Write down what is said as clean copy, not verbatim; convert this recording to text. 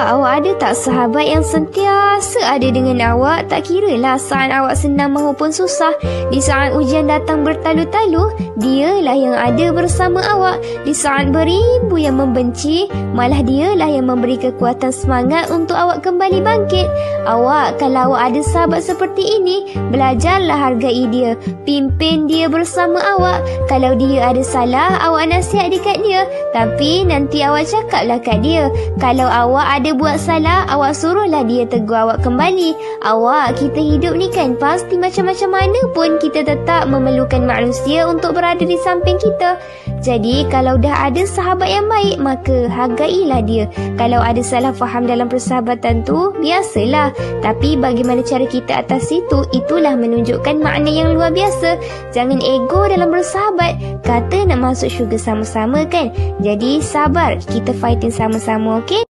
awak ada tak sahabat yang sentiasa ada dengan awak? Tak kiralah saat awak senang maupun susah. Di saat ujian datang bertalu-talu, dialah yang ada bersama awak. Di saat beribu yang membenci, malah dialah yang memberi kekuatan semangat untuk awak kembali bangkit. Kalau awak ada sahabat seperti ini, belajarlah hargai dia. Pimpin dia bersama awak. Kalau dia ada salah, awak nasihat dekat dia. Tapi nanti awak cakaplah kat dia. Kalau awak ada buat salah, awak suruhlah dia tegur awak kembali. Kita hidup ni kan, pasti macam-macam mana pun kita tetap memerlukan manusia untuk berada di samping kita. Jadi kalau dah ada sahabat yang baik, maka hargailah dia. Kalau ada salah faham dalam persahabatan tu, biasalah. Tapi bagaimana cara kita atas itu, itulah menunjukkan makna yang luar biasa. Jangan ego dalam bersahabat. Kata nak masuk syurga sama-sama kan. Jadi sabar, kita fighting sama-sama, okey?